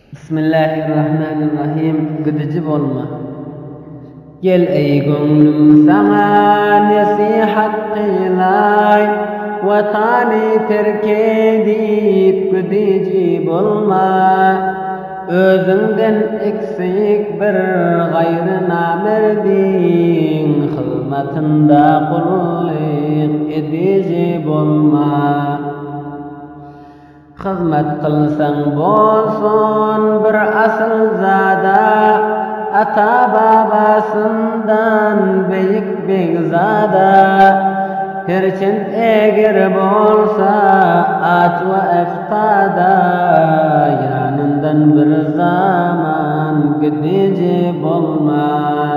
Bismillahirrahmanirrahim. Gıdıcı olma. Gel ey gönlüm sana nasihat kılay, vatani terk edip gıdıcı olma. Özünden eksik bir gayrı namerdin, hizmetinde kullik edici olma. Hizmet kılsan bolsun bir asıl zada, ata babasından beyik begzada. Herçent eger bolsa at ve eftada, yanından bir zaman gidici bolma.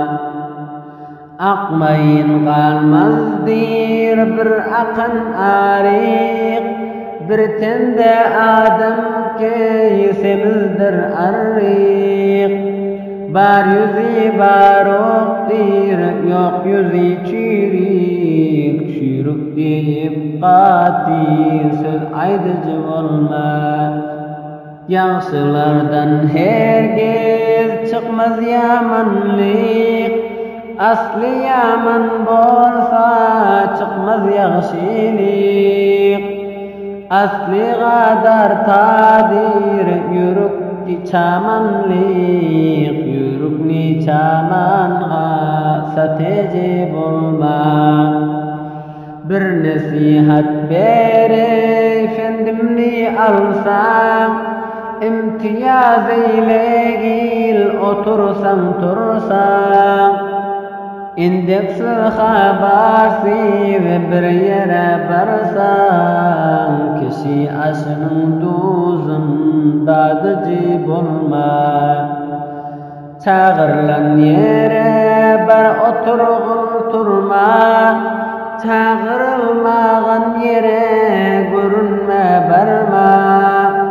Akmayın kalmazdır bir akın arik, bir tende adam keysemizdir arrik. Bar yüzi baroktir, yok yüzi çürük, çürük deyip qatir söz aydıcı olma. Yaxşılardan herkes çıkmaz yamanlık, aslı yaman bolsa çıkmaz yaxşılık. Asli gadar tadir yürükti çamanlık, yürükni çamanğa sateci bulma. Bir nasihat beri efendimni alsam, imtiyaz eylegil otursam tursam. İndeksi habersiz bir yere barsan, kişi aşının duzun dadıcı bulma. Çağırlan yere bar oturgul turma, çağırılmağın yere görünme barma.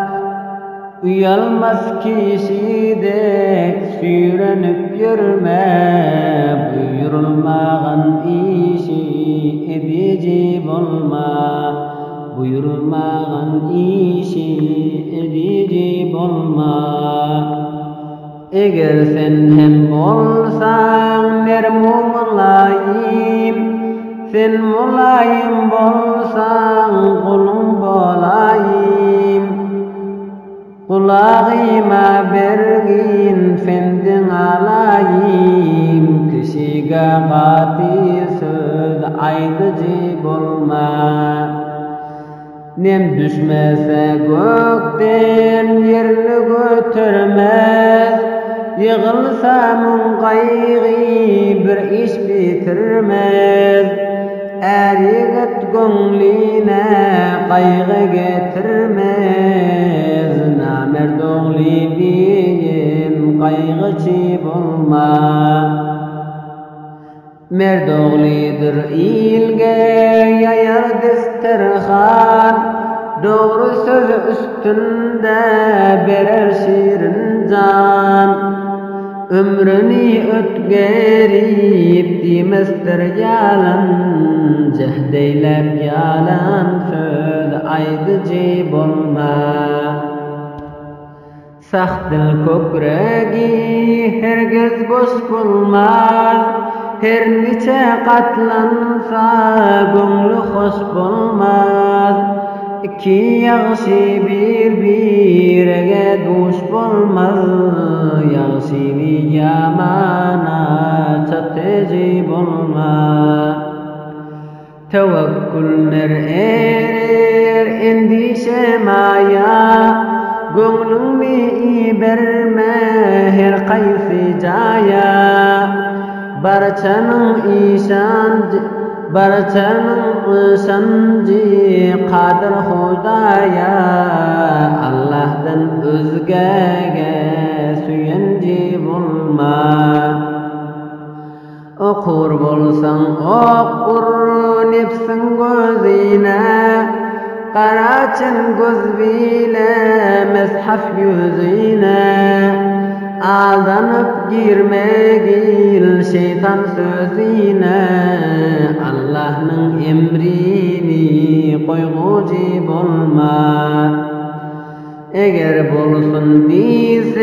Uyalmaz kişidek sürünüp yürüme, buyurulmağın işi edici bulma. Buyurulmağın işi edici bulma. Eğer sen hem bolsan ner mulayim, sen mulayim bolsan kulun bolayim. Kulağıma bergin fendin alayım, kişiga gati söz aydıcı bulma. Nem düşmese gökten yerini götürmez, yığılsa munkayğı bir iş bitirmez. Er yigit gönlüne kaygı getirmez, namerd oğlu diyen kaygıcı bulma. Merd oğludur ilge yayar desterhan, doğru söz üstünde berer şirin can. Ömrünü ötgerip demestir yalan, cehdeylep yalan söz aydıcı bulma. Sah dil kökregi herkes boş bulmaz, her nice katlansa gönlü hoş bulmaz. İki yaxşı birbirine duş bulmaz, yaxşını yamana çatıcı bulma. Tevekkülner erer endişe maya, gönlünü berme her kaysi caya. Barçanın sancı kadir hudaya, Allah'tan özgege süyenci bulma. Okur bolsan okur nefsin gözine, karaçın göz bile mezhaf yüzüne. Aldanıp girmegil şeytan sözüne, Allah'ın emrini koygucu bulma. Eğer bulsun değilse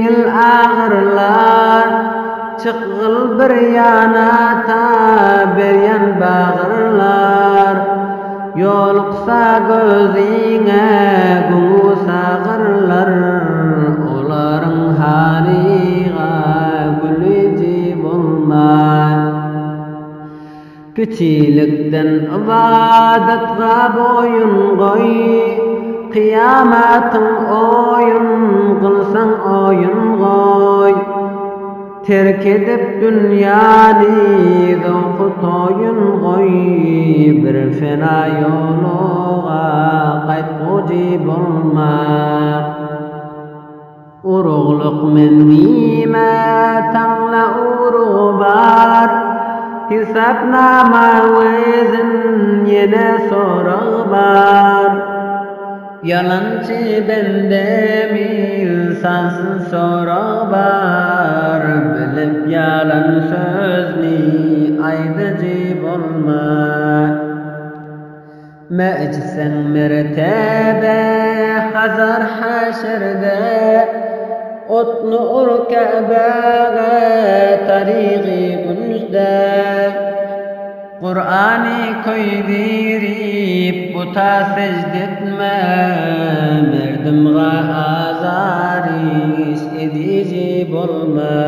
yengil ağırlar çıqqıl bir yana ta beryan bağırlar yolqsa gözine gumu sağırlar oların haliga gülüci bulmay küçilikten ibadatga boyun koy kıyamatın oyun kılsan oyun koy terk edip dünyani zevku toyun koy bir fena yoluğa qaytquci bulma uruqluq men nime tangla uruğu bar hisabnama wezin yine sorağı bar yalancı bendemi insansın sorağı bar bilip yalan sözni aydıcı bulma mecsen mertebe hazar haşerde otnu urkabaga tariqi günüzde Kur'an'ı koydirip buta secdetme merdimga azariş edici bulma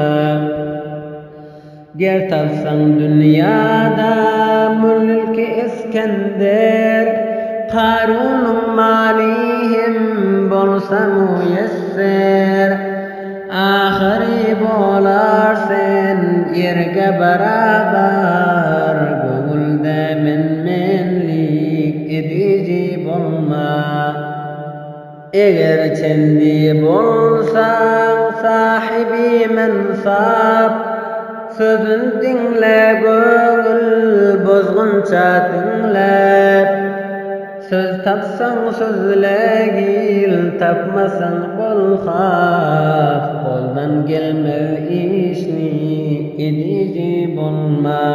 ger tapsan dünyada mülki İskender Karun'un malihim bolsa müyesser ahiri bolar sen yerge beraber gönülde menlik edici bulma eğer çendi bolsan sahibi mensap sözün dinle gönül bozgunça dinle söz tapsan sözlegil tapmasan kol khaf koldan gelme işni edici bulma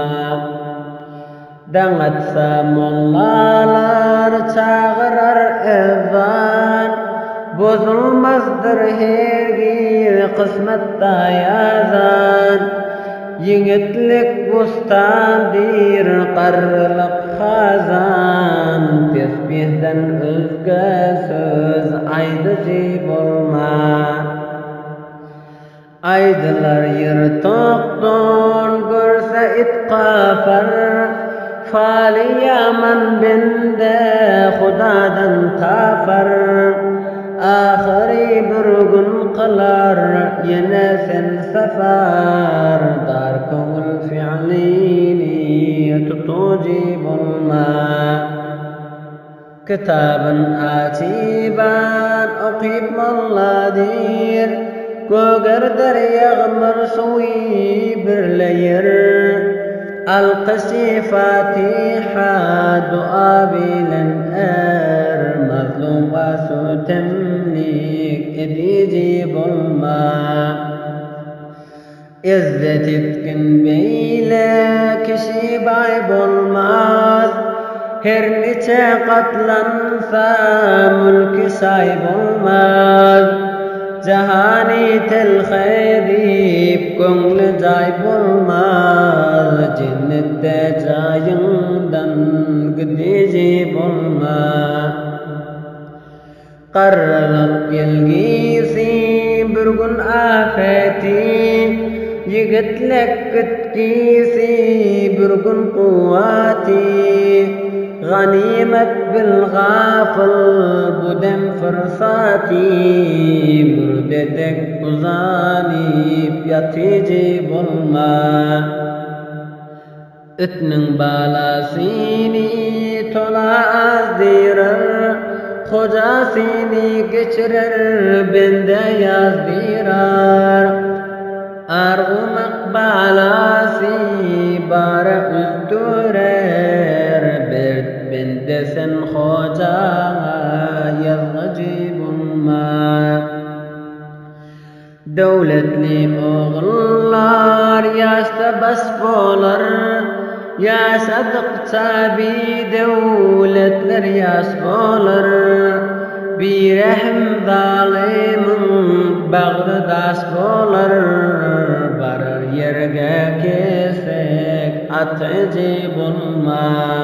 dangatsa mollalar çağırar ezan bozulmazdır hergir kısmetta yazan yiğitlik bustandir qarlık khazan tesbihden özge söz aydıcı bulma aydılar yırtıqdan görse it qafar fali yaman bende xudadan tafar ahiri bir gün kılar yine sen safar dar kavul fi'lini tutuci bulma kitabın atiban okuyup molladir göger deryağmır suvi birleyir alqışı fatiha dua bilen mazlum ve sutemlik edici bulma İzzet etkin beyle kişi bay bulmaz her nice katlansa mülkü sahip olmaz cehani telh edip gönlü cay bulmaz cennette cayından gidici bulma qarrılık gelgisi bir gün afeti yigitlik gitkisi bir gün kuvvati ganimet bil gafil bu dem fırsati mürdedek uzanip yatıcı bulma ütnün balasini tola azdirar hocasini geçirer bende yazdirar arğumak balasi bara üzdürer bende sen hoca yazgıcı bulma devletli oğullar yaşta bas bolar yaşadıkça bir devletler yaş bolar bir rehm zalimin bağrıdaş bolar barar yerge kesek atıcı bulma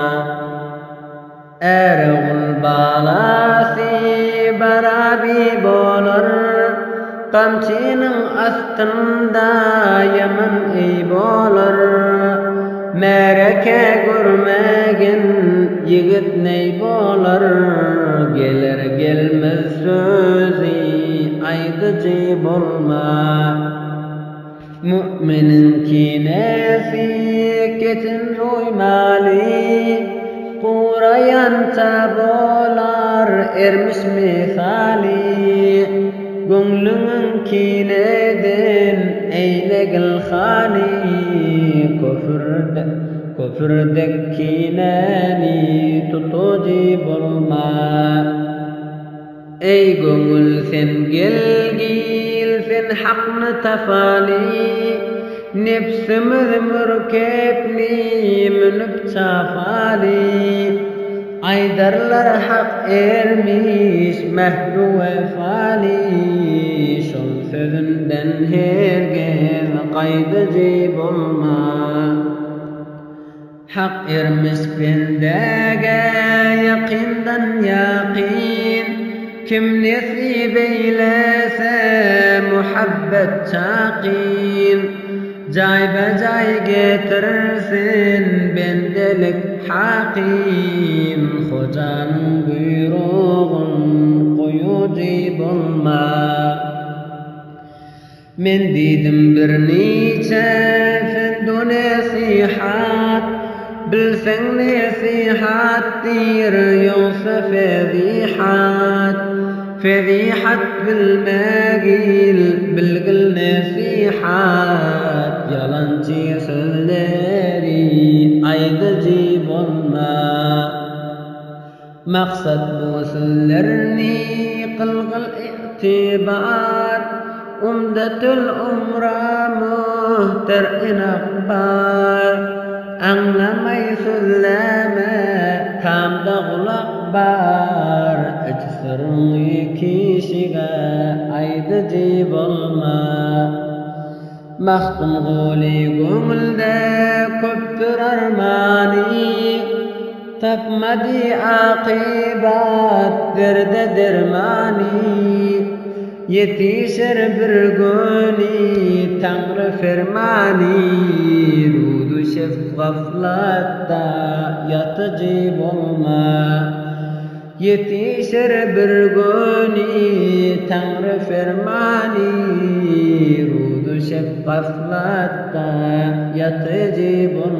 erğul balası barabi bolar kamçının astında yaman iyi bolar mereke görmegin yigit ney bolar gelir gelmez sözü aydıcı bolma müminin kinesi ketin ruymali Qurayanta bolar ermiş misali Gönlünün kinedin eylegil khani Küfürdek kineni tutucu bulma Ey gönül sen gelgil sen hakını tafali Nefsimiz mürkepli münüp çafali Aydarlar hak ermiş mehdu vefali Şol sözünden hergez qaydıcı bulma Hak ermiş bendege yakindan yakin Kim nesib eylese muhabbet çaqin Cay becay getirsin bendelik hakim Hocanın buyruğun koyucu bulma Men dedim bir neçe fendu nasihat Bilsen nasihattir yoksa fedihat Fedihat bilmegil bilgil nasihat Yalancı sözleri aydıcı bulma Maksat bu sözlerini kılgıl itibar Umdatul umra muhter inakbar Anlamay sözleme tamda kulak bar Ecfirni kişiga aydıcı bulma Mahtum guli gümülde köptür armani Tapmadi akibat derde dermani Yetişir bir günü Tanrı fermani Rudu şeffaflatta yatıcı bulma Yetişir bir günü Tanrı fermani Rudu şeffaflatta yatıcı bulma